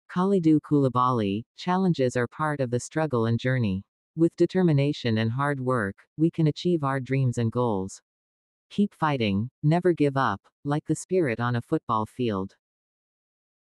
Kalidou Koulibaly, challenges are part of the struggle and journey. With determination and hard work, we can achieve our dreams and goals. Keep fighting, never give up, like the spirit on a football field.